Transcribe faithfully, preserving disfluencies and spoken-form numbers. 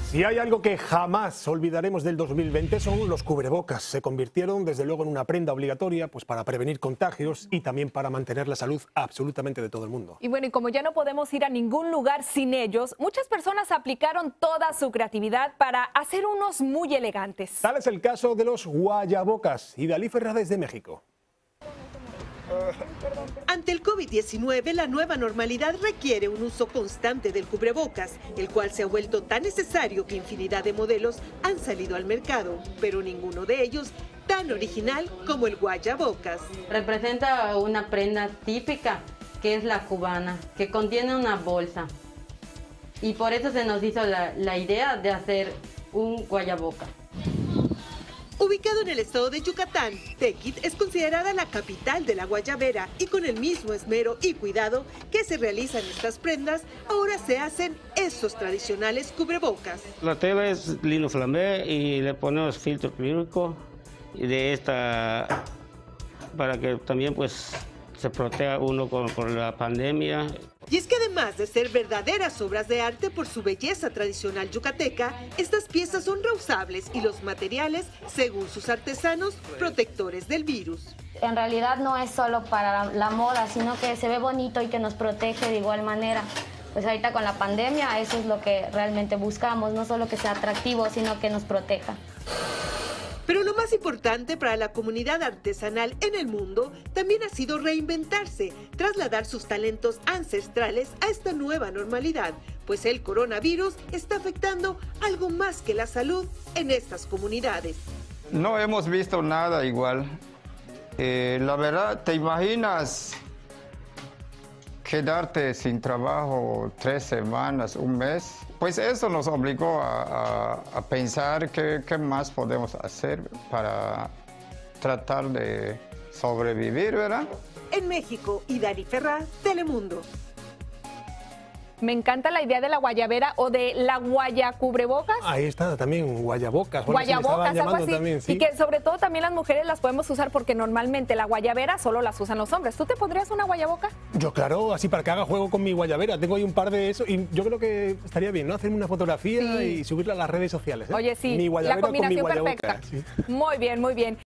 Si hay algo que jamás olvidaremos del dos mil veinte son los cubrebocas. Se convirtieron desde luego en una prenda obligatoria pues, para prevenir contagios y también para mantener la salud absolutamente de todo el mundo. Y bueno, y como ya no podemos ir a ningún lugar sin ellos, muchas personas aplicaron toda su creatividad para hacer unos muy elegantes. Tal es el caso de los guayabocas. Idalí Ferra desde México. Ante el COVID diecinueve, la nueva normalidad requiere un uso constante del cubrebocas, el cual se ha vuelto tan necesario que infinidad de modelos han salido al mercado, pero ninguno de ellos tan original como el guayabocas. Representa una prenda típica, que es la cubana, que contiene una bolsa. Y por eso se nos hizo la, la idea de hacer un guayaboca. Ubicado en el estado de Yucatán, Tequit es considerada la capital de la guayabera y con el mismo esmero y cuidado que se realizan estas prendas, ahora se hacen esos tradicionales cubrebocas. La tela es lino flambé y le ponemos filtro acrílico y de esta para que también pues se proteja uno con, con la pandemia. Y es que además de ser verdaderas obras de arte por su belleza tradicional yucateca, estas piezas son reusables y los materiales, según sus artesanos, protectores del virus. En realidad no es solo para la moda, sino que se ve bonito y que nos protege de igual manera. Pues ahorita con la pandemia eso es lo que realmente buscamos, no solo que sea atractivo, sino que nos proteja. Pero lo más importante para la comunidad artesanal en el mundo también ha sido reinventarse, trasladar sus talentos ancestrales a esta nueva normalidad, pues el coronavirus está afectando algo más que la salud en estas comunidades. No hemos visto nada igual. Eh, la verdad, ¿te imaginas quedarte sin trabajo tres semanas, un mes? Pues eso nos obligó a, a, a pensar qué, qué más podemos hacer para tratar de sobrevivir, ¿verdad? En México, Idalí Ferra, Telemundo. Me encanta la idea de la guayabera o de la guayacubrebocas. Ahí está también, guayabocas. Bueno, Guayabocas, sí, algo así. También, sí. Y que sobre todo también las mujeres las podemos usar porque normalmente la guayabera solo las usan los hombres. ¿Tú te pondrías una guayaboca? Yo, claro, así para que haga juego con mi guayabera. Tengo ahí un par de eso y yo creo que estaría bien, ¿no? Hacerme una fotografía sí. y subirla a las redes sociales. ¿eh? Oye, sí, mi la combinación con mi perfecta. Sí. Muy bien, muy bien.